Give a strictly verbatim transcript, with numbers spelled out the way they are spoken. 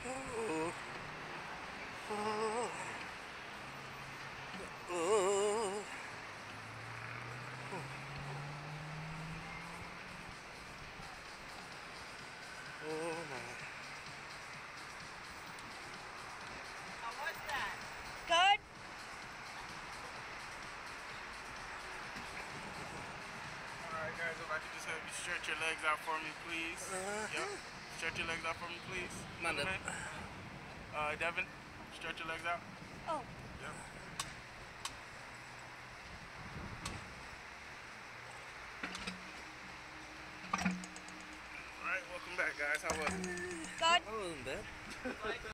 Oh. Oh. Oh. Oh my. How was that? Good. Alright guys, if I could just have you stretch your legs out for me, please. Uh-huh. Yep. Stretch your legs out for me, please. Man, Little man. Uh, Devin, stretch your legs out. Oh. Yep. Alright, welcome back guys. How was it? Good. I wasn't bad.